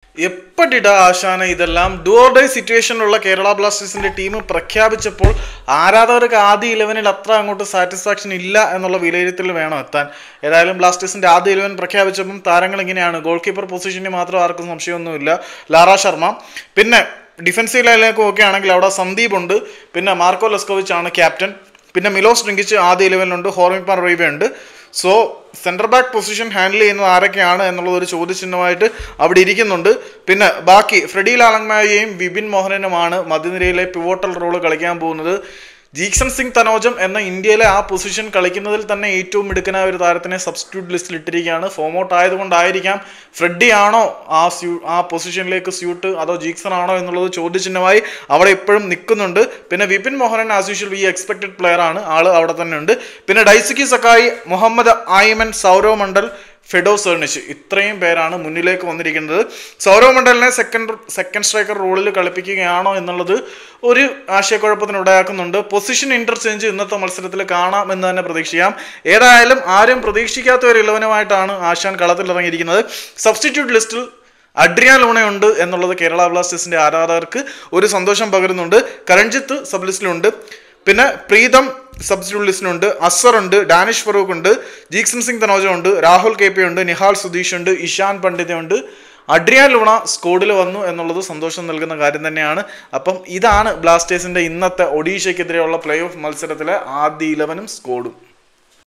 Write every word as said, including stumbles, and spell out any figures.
എപ്പോഴിടാ ആശാന ഇതെല്ലാം do or die സിറ്റുവേഷനിലുള്ള കേരള ബ്ലാസ്റ്റേഴ്സിന്റെ ടീം പ്രഖ്യാപിച്ചപ്പോൾ ആരാധകർക്ക് ആദ്യ ഇലവനിൽ അത്ര അങ്ങോട്ട് സാറ്റിസ്ഫാക്ഷൻ ഇല്ല എന്നുള്ള വിലയിരുത്തൽ വേണം എത്താൻ. ഏതായാലും ബ്ലാസ്റ്റേഴ്സിന്റെ ആദ്യ ഇലവൻ പ്രഖ്യാപിച്ചപ്പം താരങ്ങൾ ഇങ്ങനെയാണ്. ഗോൾ കീപ്പർ പൊസിഷനിൽ മാത്രം ആർക്കും സംശയമൊന്നുമില്ല, ലാറ ശർമ്മ. പിന്നെ ഡിഫൻസീവ് ലൈനിലേക്ക് ഒക്കെ ആണെങ്കിൽ അവിടെ സന്ദീപ് ഉണ്ട്, പിന്നെ മാർക്കോ ലെസ്കോവിച്ച് ആണ് ക്യാപ്റ്റൻ, പിന്നെ മിലോസ് ഡ്രിങ്കിച്ച് ആദ്യ ഇലവനിലുണ്ട്, ഹോർമിപ്പാൻ റോയിവ ഉണ്ട്. So centre back position handle ചെയ്യുന്നത് ആരൊക്കെയാണ് എന്നുള്ളത് ഒരു ചോദ്യചിഹ്നമായിട്ട് അവിടെ ഇരിക്കുന്നുണ്ട്. പിന്നെ ബാക്കി ഫ്രെഡി ലാലങ്മായെയും വിപിൻ മോഹനനുമാണ് മധ്യനിരയിലെ പിവോട്ടൽ റോള് കളിക്കാൻ പോകുന്നത്. ജീക്സൺ സിംഗ് തനോജം എന്ന ഇന്ത്യയിലെ ആ പൊസിഷൻ കളിക്കുന്നതിൽ തന്നെ ഏറ്റവും മിടുക്കനായ ഒരു താരത്തിനെ സബ്സ്റ്റിറ്റ്യൂട്ട് ലിസ്റ്റിൽ ഇട്ടിരിക്കുകയാണ്. ഫോം ഔട്ട് ആയതുകൊണ്ടായിരിക്കാം ഫ്രെഡി ആണോ ആ സ്യൂ ആ പൊസിഷനിലേക്ക് സ്യൂട്ട് അതോ ജീക്സൺ ആണോ എന്നുള്ളത് ചോദ്യചിഹ്നമായി അവിടെ എപ്പോഴും നിൽക്കുന്നുണ്ട്. പിന്നെ Vibin Mohanan as usual we expected player ആണ്, ആള് അവിടെ തന്നെ ഉണ്ട്. പിന്നെ Daisuke Sakai, Muhammad Aimen, Sourav Mandal, Fedor Cernych, ഇത്രയും പേരാണ് മുന്നിലേക്ക് വന്നിരിക്കുന്നത്. സൗരവ് മണ്ഡലിനെ സെക്കൻഡ് സെക്കൻഡ് സ്ട്രൈക്കർ റോളിൽ കളിപ്പിക്കുകയാണോ എന്നുള്ളത് ഒരു ആശയക്കുഴപ്പത്തിന് ഇടയാക്കുന്നുണ്ട്. പൊസിഷൻ ഇന്റർചേഞ്ച് ഇന്നത്തെ മത്സരത്തിൽ കാണാം എന്ന് തന്നെ പ്രതീക്ഷിക്കാം. ഏതായാലും ആരും പ്രതീക്ഷിക്കാത്ത ഒരു ഇലവനുമായിട്ടാണ് ആശാൻ കളത്തിലിറങ്ങിയിരിക്കുന്നത്. സബ്സ്റ്റിറ്റ്യൂട്ട് ലിസ്റ്റിൽ അഡ്രിയാൻ ലൂണയുണ്ട് എന്നുള്ളത് കേരള ബ്ലാസ്റ്റേഴ്സിന്റെ ആരാധകർക്ക് ഒരു സന്തോഷം പകരുന്നുണ്ട്. കരൺജിത്ത് സബ് ലിസ്റ്റിലുണ്ട്, പിന്നെ പ്രീതം സബ്സ്റ്റിറ്റ്യൂട്ട് ലിസ്റ്റിലുണ്ട്, അസർ ഉണ്ട്, ഡാനിഷ് ഫറൂഖ് ഉണ്ട്, ജീക്സൺ സിംഗ് തനോജ ഉണ്ട്, രാഹുൽ കെ പി ഉണ്ട്, നിഹാൽ സുധീഷ് ഉണ്ട്, ഇഷാൻ പണ്ഡിത ഉണ്ട്. അഡ്രിയാൻ ലൂണ സ്കോഡിൽ വന്നു എന്നുള്ളത് സന്തോഷം നൽകുന്ന കാര്യം തന്നെയാണ്. അപ്പം ഇതാണ് ബ്ലാസ്റ്റേഴ്സിന്റെ ഇന്നത്തെ ഒഡീഷയ്ക്കെതിരെയുള്ള പ്ലേ ഓഫ് മത്സരത്തിലെ ആദ്യ ഇലവനും സ്കോഡും.